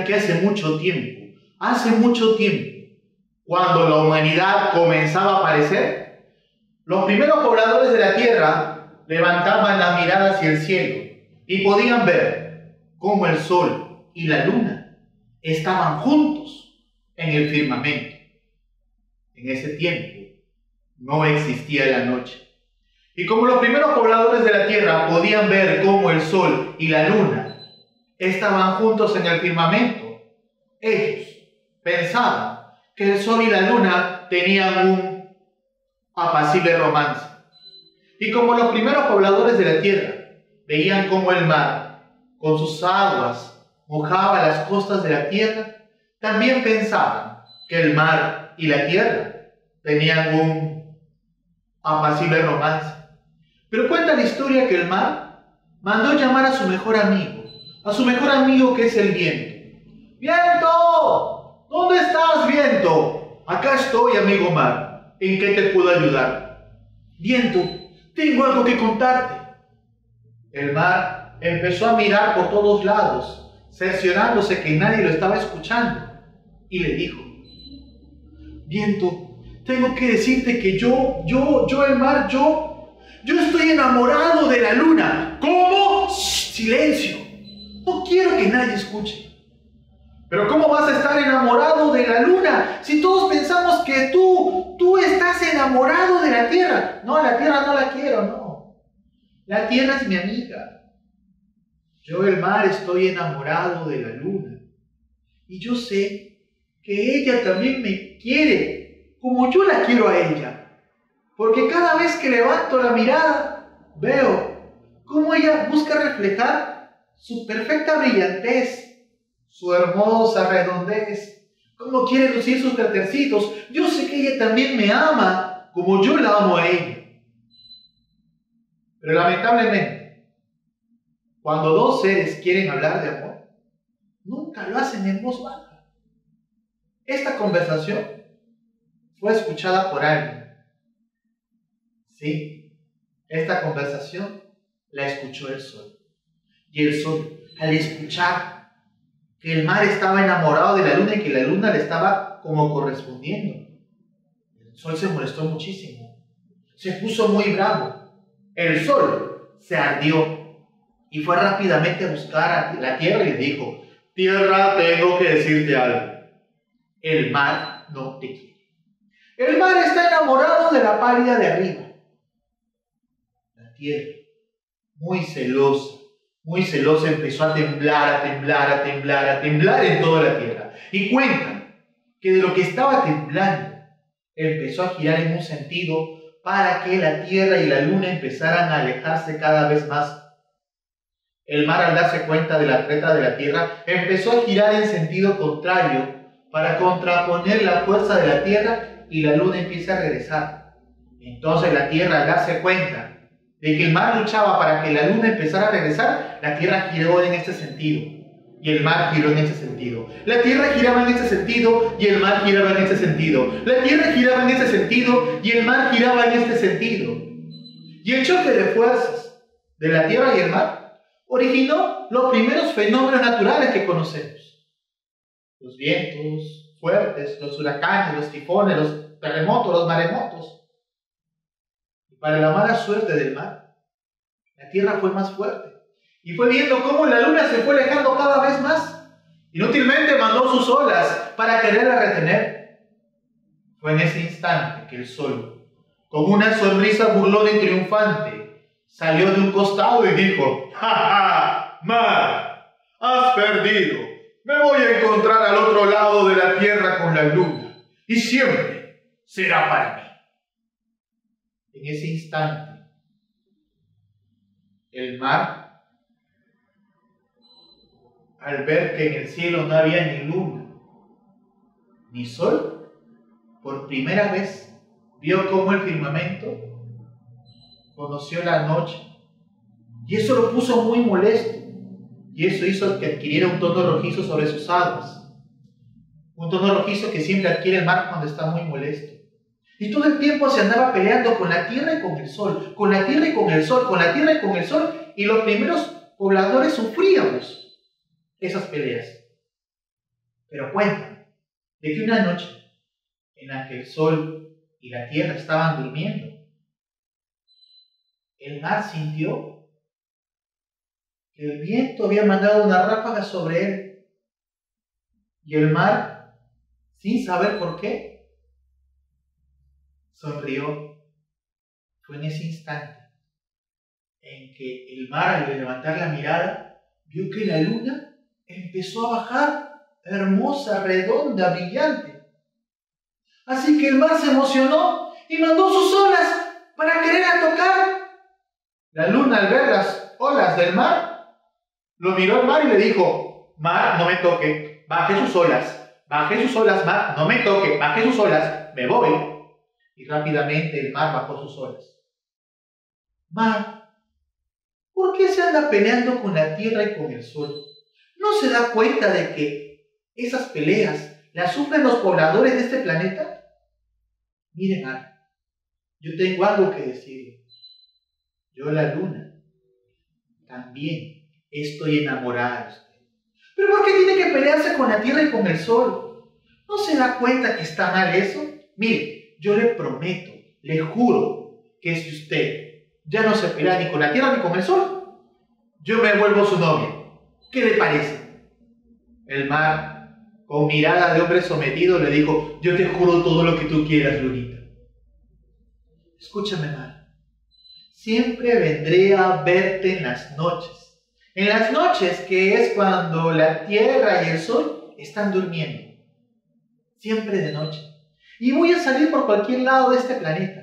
que hace mucho tiempo, cuando la humanidad comenzaba a aparecer, los primeros pobladores de la tierra levantaban la mirada hacia el cielo y podían ver cómo el sol y la luna estaban juntos en el firmamento. En ese tiempo no existía la noche. Y como los primeros pobladores de la tierra podían ver cómo el sol y la luna estaban juntos en el firmamento, ellos pensaban que el sol y la luna tenían un apacible romance. Y como los primeros pobladores de la tierra veían cómo el mar, con sus aguas, mojaba las costas de la tierra, también pensaban que el mar y la tierra tenían un apacible romance. Pero cuenta la historia que el mar mandó llamar a su mejor amigo que es el viento. ¡Viento! ¿Dónde estás, viento? Acá estoy, amigo mar. ¿En qué te puedo ayudar? Viento, tengo algo que contarte. El mar empezó a mirar por todos lados, cerciorándose que nadie lo estaba escuchando, y le dijo: Viento, tengo que decirte que yo estoy enamorado de la luna. ¿Cómo? ¡Shh! ¡Silencio! No quiero que nadie escuche. Pero ¿cómo vas a estar enamorado de la luna si todos pensamos que tú estás enamorado de la tierra? No, la tierra no la quiero, no. La tierra es mi amiga. Yo, el mar, estoy enamorado de la luna. Y yo sé que ella también me quiere como yo la quiero a ella. Porque cada vez que levanto la mirada, veo cómo ella busca reflejar su perfecta brillantez, su hermosa redondez, cómo quiere lucir sus crátercitos. Yo sé que ella también me ama como yo la amo a ella. Pero lamentablemente, cuando dos seres quieren hablar de amor, nunca lo hacen en voz baja. Esta conversación fue escuchada por alguien. Sí, esta conversación la escuchó el sol. Y el sol, al escuchar que el mar estaba enamorado de la luna y que la luna le estaba como correspondiendo, el sol se molestó muchísimo. Se puso muy bravo. El sol se ardió y fue rápidamente a buscar a la tierra y le dijo: Tierra, tengo que decirte algo. El mar no te quiere. El mar está enamorado de la pálida de arriba. La tierra, muy celosa, empezó a temblar en toda la tierra. Y cuentan que de lo que estaba temblando, empezó a girar en un sentido para que la tierra y la luna empezaran a alejarse cada vez más. El mar, al darse cuenta de la treta de la tierra, empezó a girar en sentido contrario para contraponer la fuerza de la tierra y la luna empieza a regresar. Entonces la tierra, al darse cuenta de que el mar luchaba para que la luna empezara a regresar, la tierra giró en este sentido y el mar giró en este sentido. La tierra giraba en este sentido y el mar giraba en este sentido. La tierra giraba en este sentido y el mar giraba en este sentido. Y el choque de fuerzas de la tierra y el mar originó los primeros fenómenos naturales que conocemos. Los vientos fuertes, los huracanes, los tifones, los terremotos, los maremotos. Y para la mala suerte del mar, la tierra fue más fuerte. Y fue viendo cómo la luna se fue alejando cada vez más. Inútilmente mandó sus olas para quererla retener. Fue en ese instante que el sol, con una sonrisa burlona y triunfante, salió de un costado y dijo: ¡Ja, ja! ¡Mar! ¡Has perdido! Me voy a encontrar al otro lado de la tierra con la luna. Y siempre será para mí. En ese instante, el mar, al ver que en el cielo no había ni luna ni sol, por primera vez vio cómo el firmamento conoció la noche. Y eso lo puso muy molesto. Y eso hizo que adquiriera un tono rojizo sobre sus aguas. Un tono rojizo que siempre adquiere el mar cuando está muy molesto. Y todo el tiempo se andaba peleando con la tierra y con el sol, con la tierra y con el sol, con la tierra y con el sol. Y los primeros pobladores sufríamos esas peleas. Pero cuentan de que una noche en la que el sol y la tierra estaban durmiendo, el mar sintió que el viento había mandado una ráfaga sobre él. Y el mar, sin saber por qué, sonrió. Fue en ese instante en que el mar, al levantar la mirada, vio que la luna empezó a bajar, hermosa, redonda, brillante. Así que el mar se emocionó y mandó sus olas para quererla tocar. La luna, al ver las olas del mar, lo miró al mar y le dijo: mar, no me toque, baje sus olas, mar, no me toque, baje sus olas, me voy. Y rápidamente el mar bajó sus olas. Mar, ¿por qué se anda peleando con la tierra y con el sol? ¿No se da cuenta de que esas peleas las sufren los pobladores de este planeta? Mire, mar, yo tengo algo que decirle. Yo, la luna, también estoy enamorada de usted. ¿Pero por qué tiene que pelearse con la tierra y con el sol? ¿No se da cuenta que está mal eso? Mire, yo le prometo, le juro, que si usted ya no se pelea ni con la tierra ni con el sol, yo me vuelvo su novia. ¿Qué le parece? El mar, con mirada de hombre sometido, le dijo: yo te juro todo lo que tú quieras, lunita. Escúchame, mar. Siempre vendré a verte en las noches. En las noches, que es cuando la tierra y el sol están durmiendo. Siempre de noche. Y voy a salir por cualquier lado de este planeta.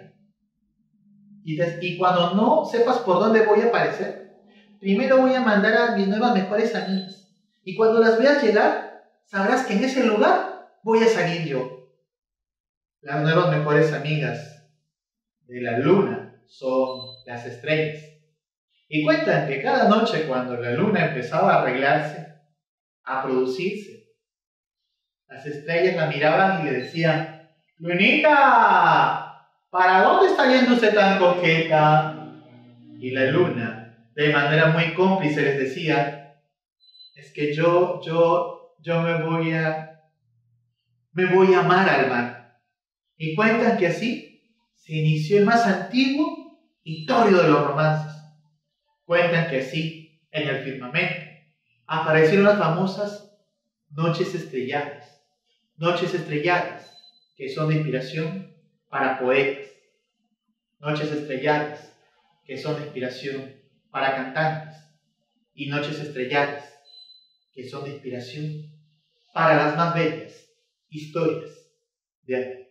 Y cuando no sepas por dónde voy a aparecer, primero voy a mandar a mis nuevas mejores amigas. Y cuando las veas llegar, sabrás que en ese lugar voy a salir yo. Las nuevas mejores amigas de la luna son las estrellas. Y cuentan que cada noche, cuando la luna empezaba a arreglarse, a producirse, las estrellas la miraban y le decían: lunita, ¿para dónde está yendo usted tan coqueta? Y la luna, de manera muy cómplice, les decía: es que yo me voy a amar al mar. Y cuentan que así se inició el más antiguo y tórrido de los romances. Cuentan que así, en el firmamento, aparecieron las famosas noches estrelladas, que son de inspiración para poetas, noches estrelladas, que son de inspiración para cantantes, y noches estrelladas, que son de inspiración para las más bellas historias de amor.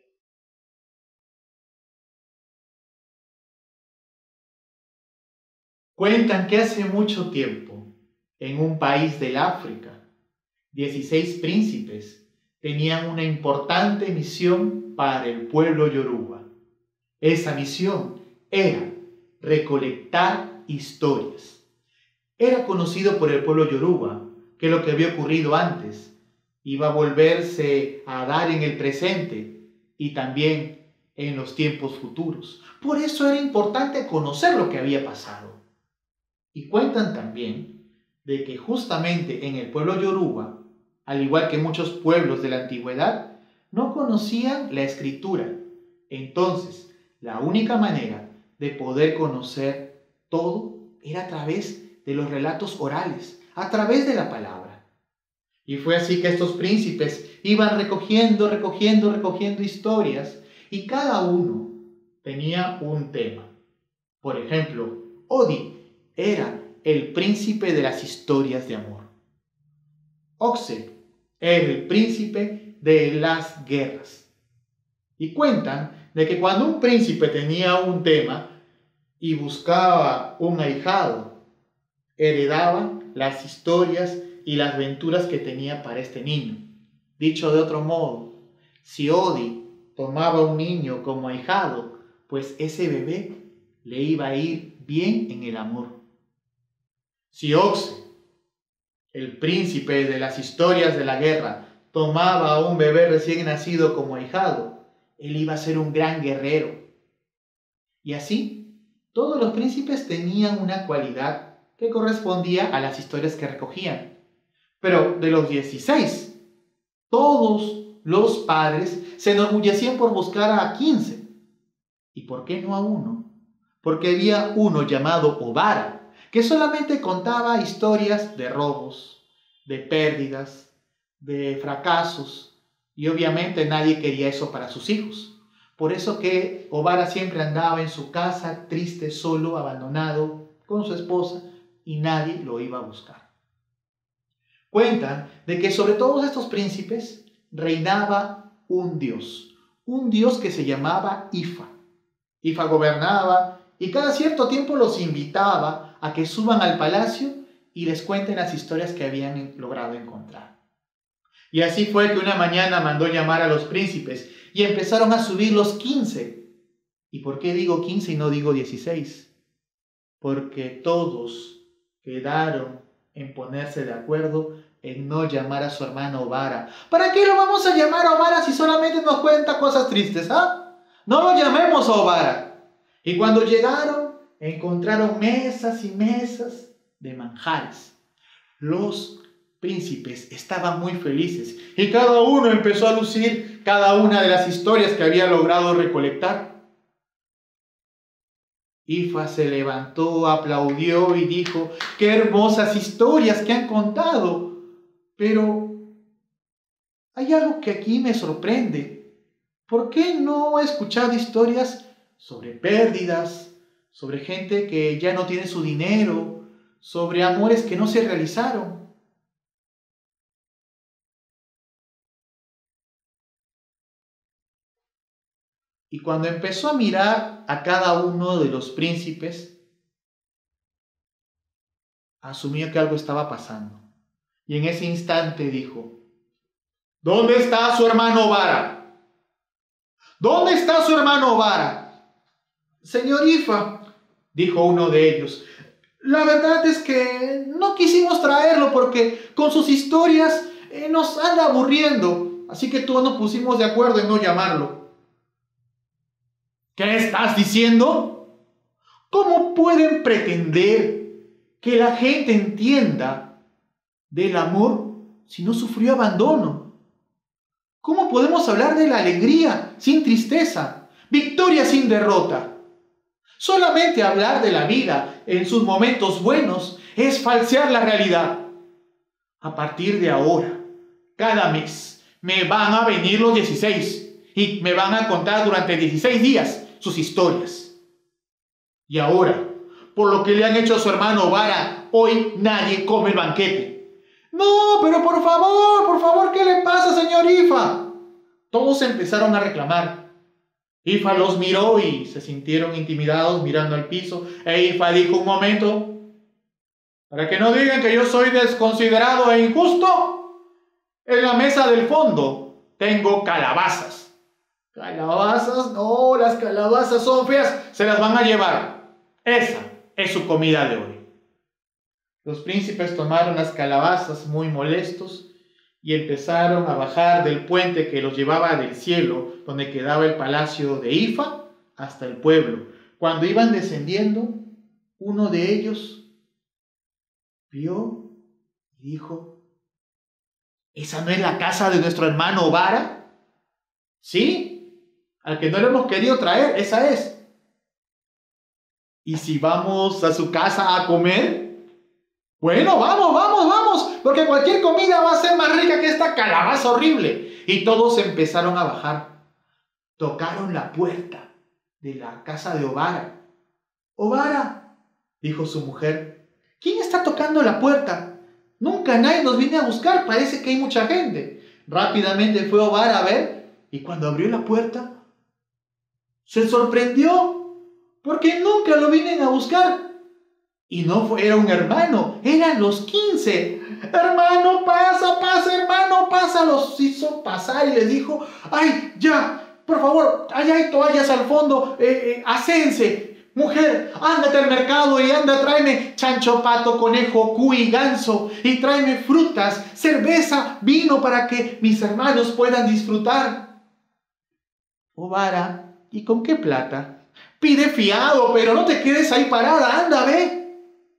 Cuentan que hace mucho tiempo, en un país del África, 16 príncipes tenían una importante misión para el pueblo yoruba. Esa misión era recolectar historias. Era conocido por el pueblo yoruba que lo que había ocurrido antes iba a volverse a dar en el presente y también en los tiempos futuros. Por eso era importante conocer lo que había pasado. Y cuentan también de que justamente en el pueblo yoruba, al igual que muchos pueblos de la antigüedad, no conocían la escritura. Entonces, la única manera de poder conocer todo era a través de los relatos orales, a través de la palabra. Y fue así que estos príncipes iban recogiendo historias, y cada uno tenía un tema. Por ejemplo, Odi era el príncipe de las historias de amor. Oxe era el príncipe de las guerras. Y cuentan de que cuando un príncipe tenía un tema y buscaba un ahijado, heredaba las historias y las aventuras que tenía para este niño. Dicho de otro modo, si Odi tomaba un niño como ahijado, pues ese bebé le iba a ir bien en el amor. Si Oxe, el príncipe de las historias de la guerra, tomaba a un bebé recién nacido como ahijado, él iba a ser un gran guerrero. Y así, todos los príncipes tenían una cualidad que correspondía a las historias que recogían. Pero de los 16, Todos los padres se enorgullecían por buscar a 15. ¿Y por qué no a uno? Porque había uno llamado Obara, que solamente contaba historias de robos, de pérdidas, de fracasos, y obviamente nadie quería eso para sus hijos. Por eso que Obara siempre andaba en su casa, triste, solo, abandonado, con su esposa, y nadie lo iba a buscar. Cuentan de que sobre todos estos príncipes reinaba un dios que se llamaba Ifa. Ifa gobernaba y cada cierto tiempo los invitaba a que suban al palacio y les cuenten las historias que habían logrado encontrar. Y así fue que una mañana mandó llamar a los príncipes y empezaron a subir los 15. ¿Y por qué digo 15 y no digo 16? Porque todos quedaron en ponerse de acuerdo en no llamar a su hermano Obara. ¿Para qué lo vamos a llamar a Obara si solamente nos cuenta cosas tristes? No lo llamemos a Obara. Y cuando llegaron, encontraron mesas y mesas de manjares. Los príncipes estaban muy felices y cada uno empezó a lucir cada una de las historias que había logrado recolectar. Ifa se levantó, aplaudió y dijo: ¡qué hermosas historias que han contado! Pero hay algo que aquí me sorprende. ¿Por qué no he escuchado historias sobre pérdidas, sobre gente que ya no tiene su dinero, sobre amores que no se realizaron? Y cuando empezó a mirar a cada uno de los príncipes, asumió que algo estaba pasando. Y en ese instante dijo: ¿dónde está su hermano Obara? ¿Dónde está su hermano Obara? Señor Ifa, dijo uno de ellos, la verdad es que no quisimos traerlo porque con sus historias nos anda aburriendo, así que todos nos pusimos de acuerdo en no llamarlo. ¿Qué estás diciendo? ¿Cómo pueden pretender que la gente entienda del amor si no sufrió abandono? ¿Cómo podemos hablar de la alegría sin tristeza, victoria sin derrota? Solamente hablar de la vida en sus momentos buenos es falsear la realidad. A partir de ahora, cada mes me van a venir los 16 y me van a contar durante 16 días sus historias. Y ahora, por lo que le han hecho a su hermano Obara, hoy nadie come el banquete. No, pero por favor, ¿qué le pasa, señor Ifa? Todos empezaron a reclamar. Ifa los miró y se sintieron intimidados mirando al piso. Ifa dijo: un momento, para que no digan que yo soy desconsiderado e injusto, en la mesa del fondo tengo calabazas. ¿Calabazas? No, las calabazas son feas, se las van a llevar. Esa es su comida de hoy. Los príncipes tomaron las calabazas muy molestos y empezaron a bajar del puente que los llevaba del cielo, donde quedaba el palacio de Ifa, hasta el pueblo. Cuando iban descendiendo, uno de ellos vio y dijo: ¿esa no es la casa de nuestro hermano Obara? Sí, al que no le hemos querido traer, esa es. ¿Y si vamos a su casa a comer? Bueno, vamos, porque cualquier comida va a ser más rica que esta calabaza horrible. Y todos empezaron a bajar. Tocaron la puerta de la casa de Obara. Obara, dijo su mujer, ¿quién está tocando la puerta? Nunca nadie nos viene a buscar, parece que hay mucha gente. Rápidamente fue Obara a ver y cuando abrió la puerta, se sorprendió porque nunca lo vienen a buscar. Y no era un hermano, eran los 15. Hermano, pasa, hermano, pasa. Los hizo pasar y les dijo: ay, ya, por favor, allá hay toallas al fondo, aséense. Mujer, ándate al mercado y anda, tráeme chancho, pato, conejo, cuy, ganso, y tráeme frutas, cerveza, vino para que mis hermanos puedan disfrutar. Obara, ¿y con qué plata? Pide fiado, pero no te quedes ahí parada, anda, ve.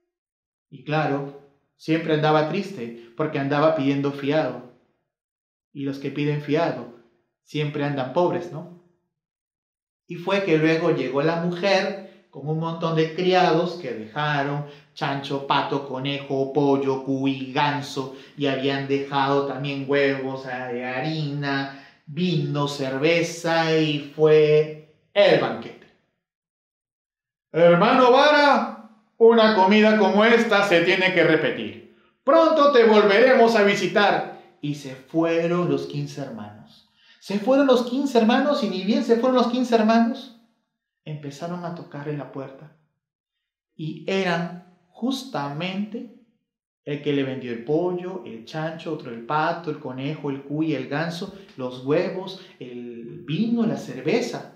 Y claro, siempre andaba triste porque andaba pidiendo fiado. Y los que piden fiado siempre andan pobres, ¿no? Y fue que luego llegó la mujer con un montón de criados que dejaron chancho, pato, conejo, pollo, cuy, ganso, y habían dejado también huevos, harina, vino, cerveza, y fue el banquete. Hermano Vara, una comida como esta se tiene que repetir. Pronto te volveremos a visitar. Y se fueron los 15 hermanos. Se fueron los 15 hermanos y ni bien se fueron los 15 hermanos, empezaron a tocar en la puerta. Y eran justamente el que le vendió el pollo, el chancho, otro el pato, el conejo, el cuy, el ganso, los huevos, el vino, la cerveza.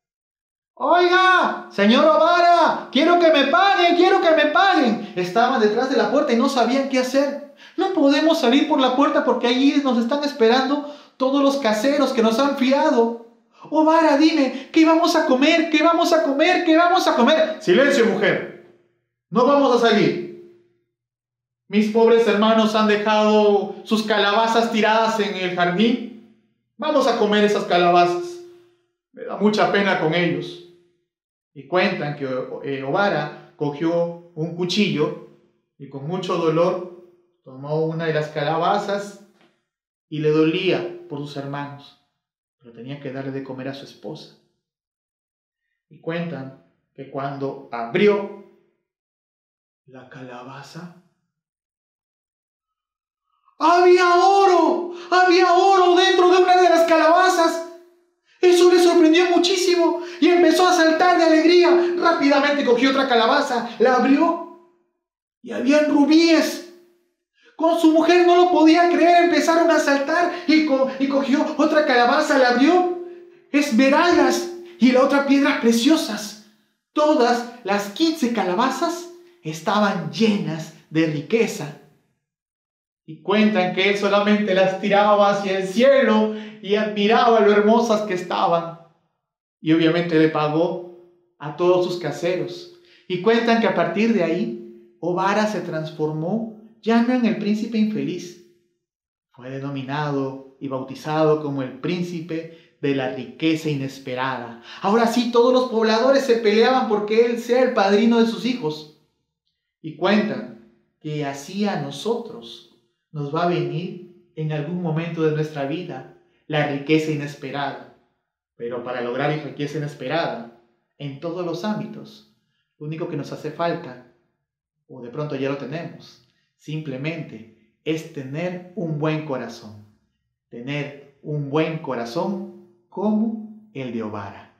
Oiga, señor Ovara, quiero que me paguen. Estaban detrás de la puerta y no sabían qué hacer. No podemos salir por la puerta porque allí nos están esperando todos los caseros que nos han fiado. Ovara, dime, ¿qué vamos a comer? ¿Qué vamos a comer? ¿Qué vamos a comer? Silencio, mujer. No vamos a salir. Mis pobres hermanos han dejado sus calabazas tiradas en el jardín. Vamos a comer esas calabazas. Me da mucha pena con ellos. Y cuentan que Ovara cogió un cuchillo y con mucho dolor tomó una de las calabazas y le dolía por sus hermanos, pero tenía que darle de comer a su esposa. Y cuentan que cuando abrió la calabaza, ¡había oro dentro de una de las calabazas! Eso le sorprendió muchísimo y empezó a saltar de alegría. Rápidamente cogió otra calabaza, la abrió y habían rubíes. Con su mujer no lo podía creer, empezaron a saltar y cogió otra calabaza, la abrió, esmeraldas y la otra piedras preciosas. Todas las 15 calabazas estaban llenas de riqueza. Y cuentan que él solamente las tiraba hacia el cielo y admiraba lo hermosas que estaban. Y obviamente le pagó a todos sus caseros. Y cuentan que a partir de ahí, Ovara se transformó ya no en el príncipe infeliz. Fue denominado y bautizado como el príncipe de la riqueza inesperada. Ahora sí, todos los pobladores se peleaban porque él sea el padrino de sus hijos. Y cuentan que así a nosotros nos va a venir en algún momento de nuestra vida la riqueza inesperada. Pero para lograr la riqueza inesperada, en todos los ámbitos, lo único que nos hace falta, o de pronto ya lo tenemos, simplemente es tener un buen corazón. Tener un buen corazón como el de Ovara.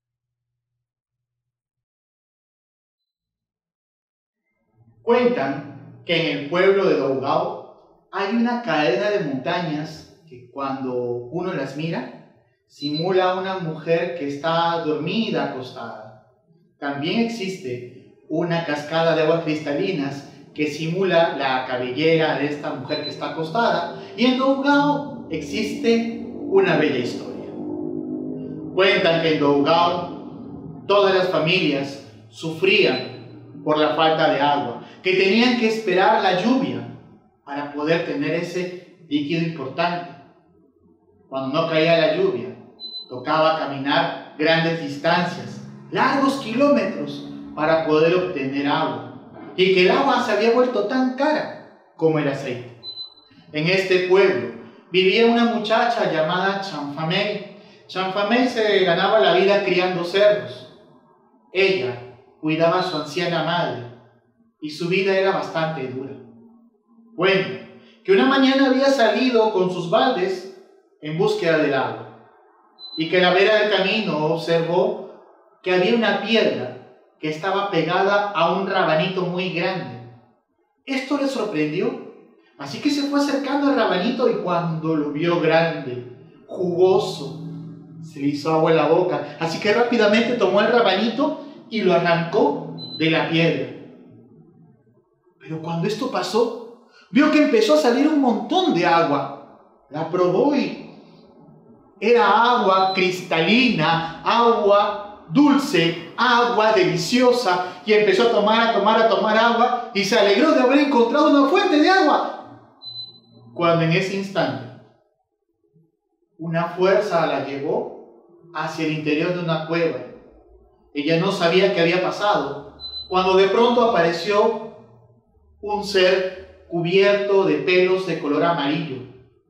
Cuentan que en el pueblo de Dougao hay una cadena de montañas que cuando uno las mira, simula a una mujer que está dormida, acostada. También existe una cascada de aguas cristalinas que simula la cabellera de esta mujer que está acostada. Y en Dougao existe una bella historia. Cuentan que en Dougao todas las familias sufrían por la falta de agua, que tenían que esperar la lluvia para poder tener ese líquido importante. Cuando no caía la lluvia, tocaba caminar grandes distancias, largos kilómetros, para poder obtener agua. Y que el agua se había vuelto tan cara como el aceite. En este pueblo vivía una muchacha llamada Chanfamey. Chanfamey se ganaba la vida criando cerdos. Ella cuidaba a su anciana madre y su vida era bastante dura. Bueno, que una mañana había salido con sus baldes en búsqueda del agua y que a la vera del camino observó que había una piedra que estaba pegada a un rabanito muy grande. Esto le sorprendió, así que se fue acercando al rabanito y cuando lo vio grande, jugoso, se le hizo agua en la boca, así que rápidamente tomó el rabanito y lo arrancó de la piedra. Pero cuando esto pasó, vio que empezó a salir un montón de agua. La probó y era agua cristalina, agua dulce, agua deliciosa. Y empezó a tomar agua y se alegró de haber encontrado una fuente de agua. Cuando en ese instante Una fuerza la llevó hacia el interior de una cueva. Ella no sabía qué había pasado, cuando de pronto apareció un ser cubierto de pelos de color amarillo.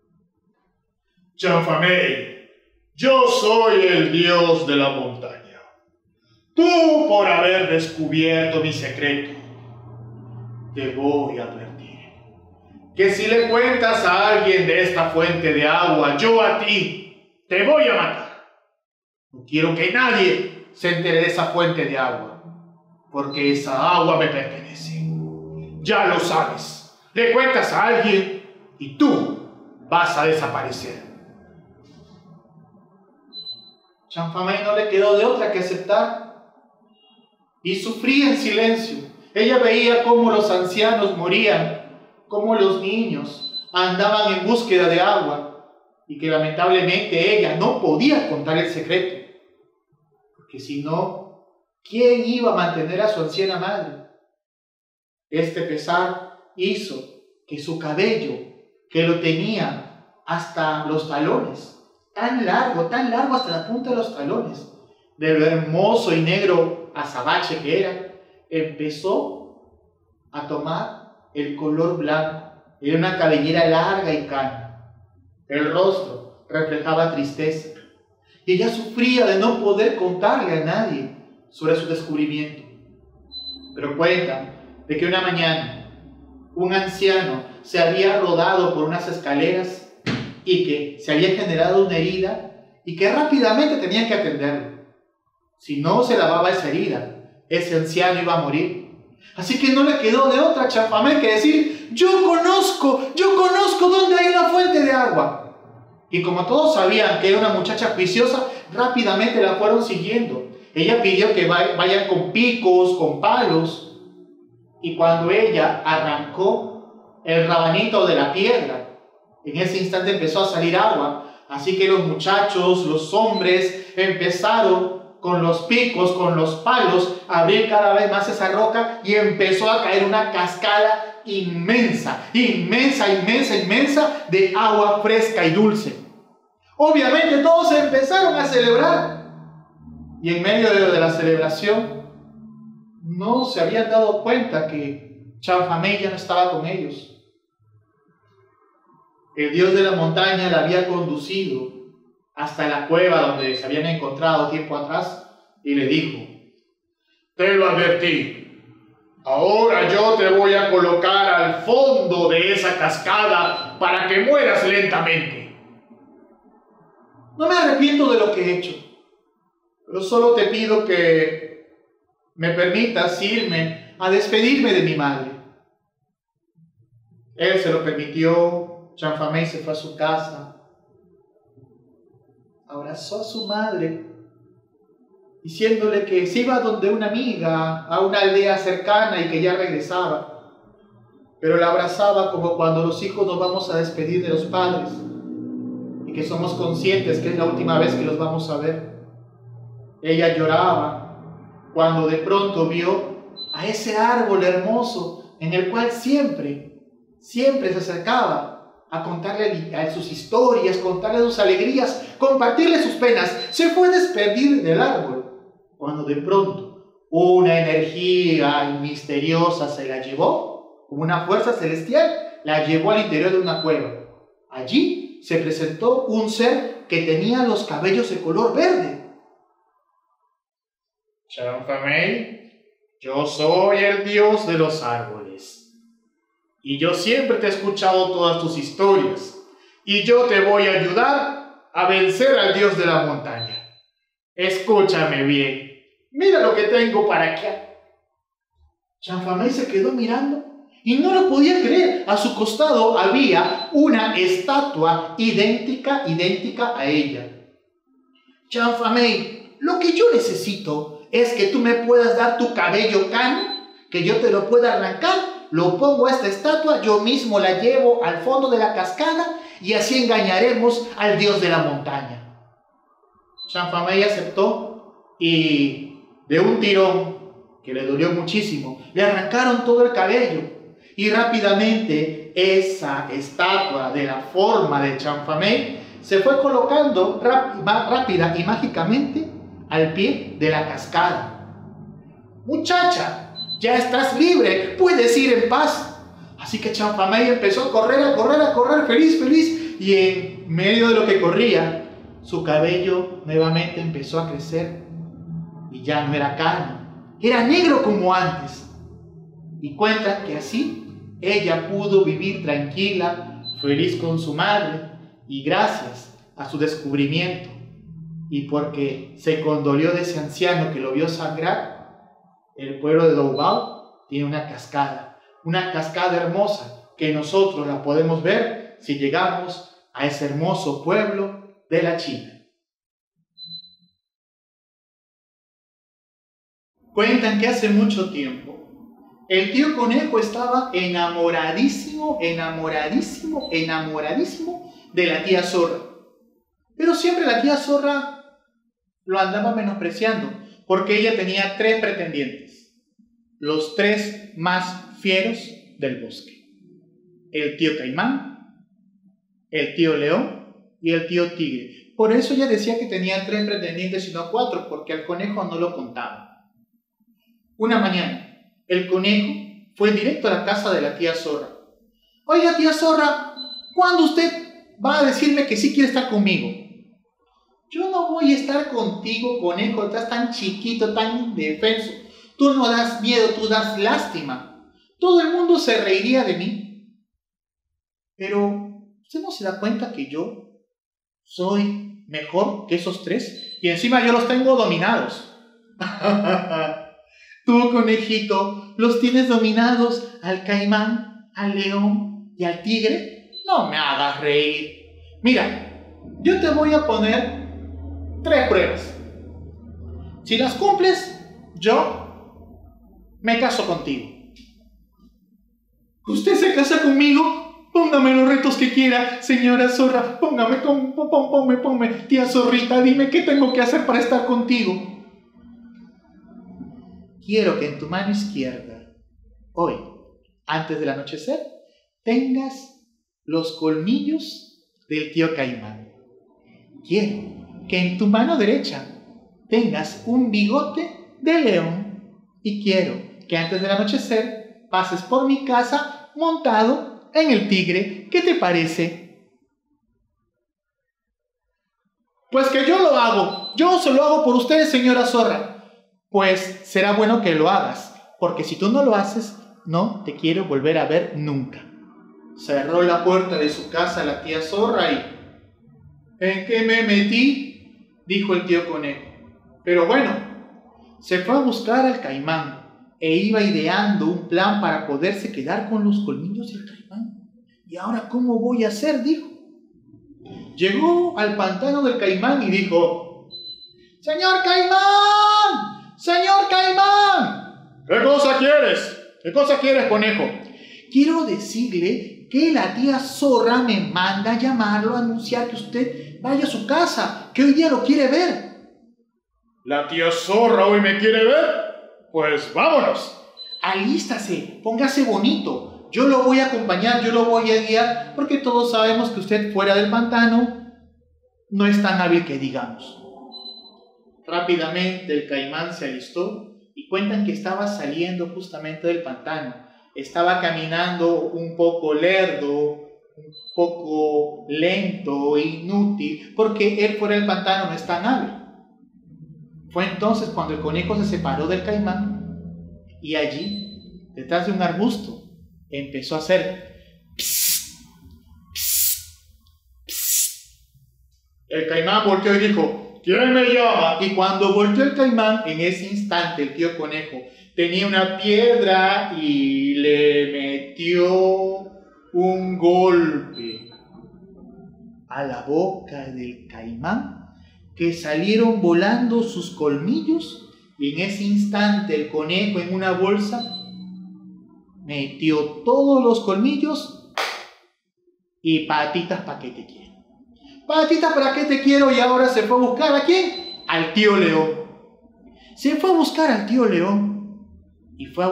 Chanfamey, yo soy el dios de la montaña. Tú, por haber descubierto mi secreto, te voy a advertir que si le cuentas a alguien de esta fuente de agua, yo a ti te voy a matar. No quiero que nadie se entere de esa fuente de agua, porque esa agua me pertenece. Ya lo sabes. Le cuentas a alguien y tú vas a desaparecer. Chanfamey no le quedó de otra que aceptar y sufría en silencio. Ella veía cómo los ancianos morían, cómo los niños andaban en búsqueda de agua y que lamentablemente ella no podía contar el secreto, porque si no, ¿quién iba a mantener a su anciana madre? Este pesar hizo que su cabello, que lo tenía hasta los talones, tan largo hasta la punta de los talones, de lo hermoso y negro azabache que era, empezó a tomar el color blanco. Era una cabellera larga y cana. El rostro reflejaba tristeza. Y ella sufría de no poder contarle a nadie sobre su descubrimiento. Pero cuentan de que una mañana un anciano se había rodado por unas escaleras y que se había generado una herida y que rápidamente tenían que atenderlo. Si no se lavaba esa herida, ese anciano iba a morir. Así que no le quedó de otra a Chanfamey que decir: yo conozco dónde hay una fuente de agua. Y como todos sabían que era una muchacha juiciosa, rápidamente la fueron siguiendo. Ella pidió que vayan con picos, con palos. Y cuando ella arrancó el rabanito de la piedra, en ese instante empezó a salir agua. Así que los muchachos, los hombres, empezaron con los picos, con los palos, a abrir cada vez más esa roca y empezó a caer una cascada inmensa de agua fresca y dulce. Obviamente todos empezaron a celebrar y en medio de la celebración no se habían dado cuenta que Chanfamey ya no estaba con ellos. El dios de la montaña la había conducido hasta la cueva donde se habían encontrado tiempo atrás y le dijo: te lo advertí, ahora yo te voy a colocar al fondo de esa cascada para que mueras lentamente. No me arrepiento de lo que he hecho, pero solo te pido que me permitas irme a despedirme de mi madre. Él se lo permitió. Chanfamey se fue a su casa, abrazó a su madre, diciéndole que se iba donde una amiga, a una aldea cercana y que ya regresaba. Pero la abrazaba como cuando los hijos nos vamos a despedir de los padres y que somos conscientes que es la última vez que los vamos a ver. Ella lloraba cuando de pronto vio a ese árbol hermoso en el cual siempre se acercaba a contarle a sus historias, contarle sus alegrías, compartirle sus penas. Se fue a despedir del árbol, cuando de pronto una energía misteriosa se la llevó, como una fuerza celestial, la llevó al interior de una cueva. Allí se presentó un ser que tenía los cabellos de color verde. Chanfamey, yo soy el dios de los árboles. Y yo siempre te he escuchado todas tus historias. Y yo te voy a ayudar a vencer al dios de la montaña. Escúchame bien. Mira lo que tengo para acá. Chanfamey se quedó mirando y no lo podía creer. A su costado había una estatua idéntica a ella. Chanfamey, lo que yo necesito es que tú me puedas dar tu cabello cano, que yo te lo pueda arrancar, lo pongo a esta estatua, yo mismo la llevo al fondo de la cascada y así engañaremos al dios de la montaña. Chanfamey aceptó y de un tirón que le dolió muchísimo, le arrancaron todo el cabello y rápidamente esa estatua de la forma de Chanfamey se fue colocando rápida y mágicamente al pie de la cascada. Muchacha, ya estás libre, puedes ir en paz. Así que Champamey empezó a correr, feliz, y en medio de lo que corría, su cabello nuevamente empezó a crecer y ya no era cano, era negro como antes. Y cuenta que así ella pudo vivir tranquila, feliz con su madre, y gracias a su descubrimiento y porque se condolió de ese anciano que lo vio sangrar, el pueblo de Doubao tiene una cascada hermosa que nosotros la podemos ver si llegamos a ese hermoso pueblo de la China. Cuentan que hace mucho tiempo el tío Conejo estaba enamoradísimo de la tía Zorra. Pero siempre la tía Zorra lo andaba menospreciando porque ella tenía 3 pretendientes, los 3 más fieros del bosque: el tío Caimán, el tío León y el tío Tigre. Por eso ella decía que tenía 3 pretendientes y no 4, porque al conejo no lo contaba. Una mañana, el conejo fue directo a la casa de la tía Zorra. Oiga, tía Zorra, ¿cuándo usted va a decirme que sí quiere estar conmigo? Yo no voy a estar contigo, conejo, estás tan chiquito, tan indefenso. Tú no das miedo, tú das lástima. Todo el mundo se reiría de mí. Pero, ¿usted no se da cuenta que yo soy mejor que esos 3? Y encima yo los tengo dominados. Tú, conejito, ¿los tienes dominados al caimán, al león y al tigre? No me hagas reír. Mira, yo te voy a poner 3 pruebas. Si las cumples, yo me caso contigo. ¿Usted se casa conmigo? Póngame los retos que quiera, señora Zorra. Póngame. Tía Zorrita, dime qué tengo que hacer para estar contigo. Quiero que en tu mano izquierda, hoy, antes del anochecer, tengas los colmillos del tío Caimán. Quiero que en tu mano derecha tengas un bigote de león. Y quiero que antes del anochecer pases por mi casa montado en el tigre. ¿Qué te parece? Pues que yo lo hago. Yo se lo hago por ustedes, señora Zorra. Pues será bueno que lo hagas, porque si tú no lo haces, no te quiero volver a ver nunca. Cerró la puerta de su casa la tía Zorra y... ¿En qué me metí?, dijo el tío Conejo. Pero bueno, se fue a buscar al caimán e iba ideando un plan para poderse quedar con los colmillos del caimán. ¿Y ahora cómo voy a hacer?, dijo. Llegó al pantano del caimán y dijo: ¡Señor Caimán! ¡Señor Caimán! ¿Qué cosa quieres? ¿Qué cosa quieres, conejo? Quiero decirle que la tía Zorra me manda a llamarlo a anunciar que usted vaya a su casa, que hoy día lo quiere ver. ¿La tía Zorra hoy me quiere ver? Pues vámonos. Alístase, póngase bonito. Yo lo voy a acompañar, yo lo voy a guiar, porque todos sabemos que usted fuera del pantano no es tan hábil que digamos. Rápidamente el caimán se alistó y cuentan que estaba saliendo justamente del pantano. Estaba caminando un poco lerdo, un poco lento, inútil, porque él fuera del pantano no es tan hábil. Fue entonces cuando el conejo se separó del caimán y allí, detrás de un arbusto, empezó a hacer pss, pss, pss. El caimán volteó y dijo: ¿quién me llama? Y cuando volteó el caimán, en ese instante el tío Conejo tenía una piedra y le metió un golpe a la boca del caimán, que salieron volando sus colmillos, y en ese instante el conejo en una bolsa metió todos los colmillos y patitas, ¿para qué te quiero? Patitas, ¿para qué te quiero? Y ahora se fue a buscar ¿a quién? Al tío León. Se fue a buscar al tío León y fue a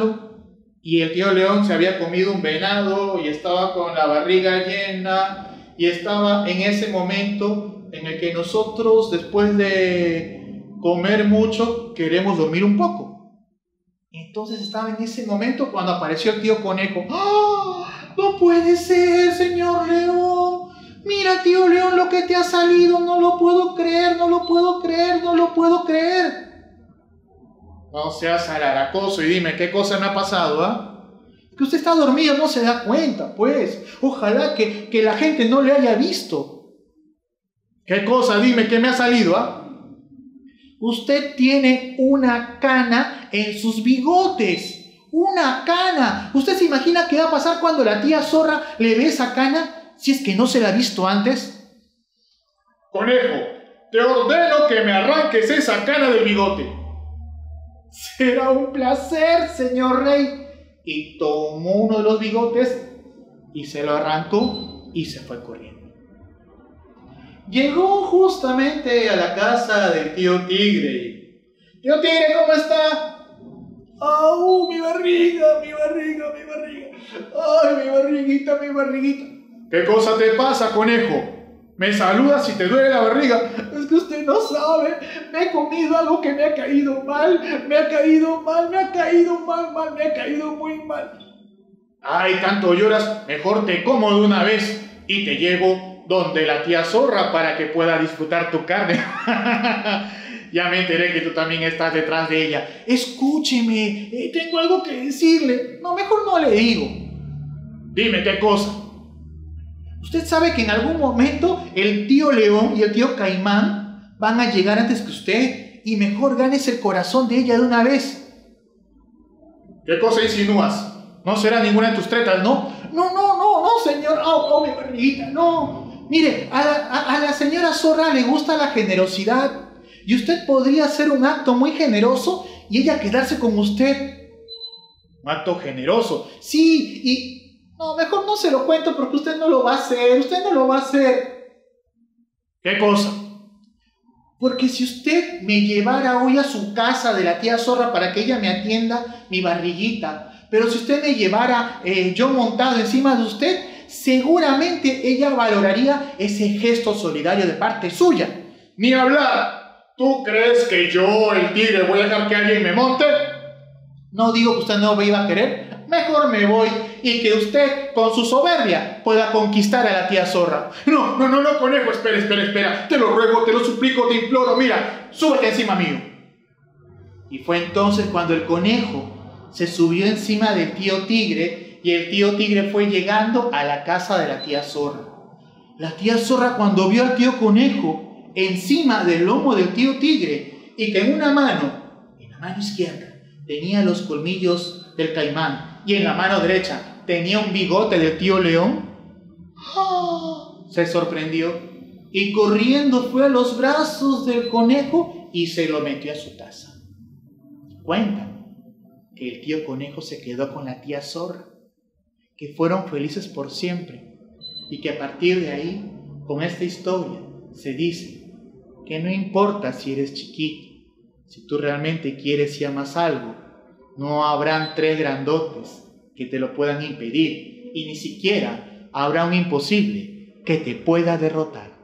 buscarlo, y el tío León se había comido un venado y estaba con la barriga llena y estaba en ese momento en el que nosotros, después de comer mucho, queremos dormir un poco. Entonces estaba en ese momento cuando apareció el tío Conejo. ¡Ah! ¡No puede ser, señor León! Mira, tío León, lo que te ha salido. No lo puedo creer, no lo puedo creer, no lo puedo creer. No seas alaracoso y dime, ¿qué cosa me ha pasado, ah? Que usted está dormido, no se da cuenta, pues. Ojalá que la gente no le haya visto. ¿Qué cosa? Dime, ¿qué me ha salido, ah? Usted tiene una cana en sus bigotes. ¡Una cana! ¿Usted se imagina qué va a pasar cuando la tía zorra le ve esa cana, si es que no se la ha visto antes? Conejo, te ordeno que me arranques esa cana del bigote. Será un placer, señor rey. Y tomó uno de los bigotes y se lo arrancó y se fue corriendo. Llegó justamente a la casa del tío Tigre. Tío Tigre, ¿cómo está? ¡Au! Mi barriga, mi barriga, mi barriga. ¡Ay, mi barriguita, mi barriguita! ¿Qué cosa te pasa, conejo? ¿Me saludas si te duele la barriga? Es que usted no sabe. Me he comido algo que me ha caído mal. Me ha caído mal, me ha caído mal, me ha caído muy mal. Ay, tanto lloras, mejor te como de una vez y te llevo donde la tía zorra para que pueda disfrutar tu carne. Ya me enteré que tú también estás detrás de ella. Escúcheme, tengo algo que decirle. No, mejor no le digo. Dime qué cosa. Usted sabe que en algún momento el tío León y el tío Caimán van a llegar antes que usted y mejor ganes el corazón de ella de una vez. ¿Qué cosa insinúas? No será ninguna de tus tretas, ¿no? No, señor. Oh, mi barriguita, no. Mire, a la señora zorra le gusta la generosidad y usted podría hacer un acto muy generoso y ella quedarse con usted. ¿Un acto generoso? Sí, y... No, mejor no se lo cuento porque usted no lo va a hacer. Usted no lo va a hacer. ¿Qué cosa? Porque si usted me llevara hoy a su casa de la tía zorra para que ella me atienda mi barriguita, pero si usted me llevara yo montado encima de usted, seguramente ella valoraría ese gesto solidario de parte suya. ¡Ni hablar! ¿Tú crees que yo, el tigre, voy a dejar que alguien me monte? No digo que usted no me iba a querer. Mejor me voy y que usted, con su soberbia, pueda conquistar a la tía zorra. No, conejo, espera. Te lo ruego, te lo suplico, te imploro. Mira, súbete encima mío. Y fue entonces cuando el conejo se subió encima del tío Tigre y el tío Tigre fue llegando a la casa de la tía zorra. La tía zorra, cuando vio al tío Conejo encima del lomo del tío Tigre y que en la mano izquierda, tenía los colmillos del caimán y en la mano derecha tenía un bigote del tío León, se sorprendió y corriendo fue a los brazos del conejo y se lo metió a su taza. Cuentan que el tío Conejo se quedó con la tía zorra, que fueron felices por siempre y que a partir de ahí, con esta historia, se dice que no importa si eres chiquito, si tú realmente quieres y amas algo, no habrán tres grandotes que te lo puedan impedir y ni siquiera habrá un imposible que te pueda derrotar.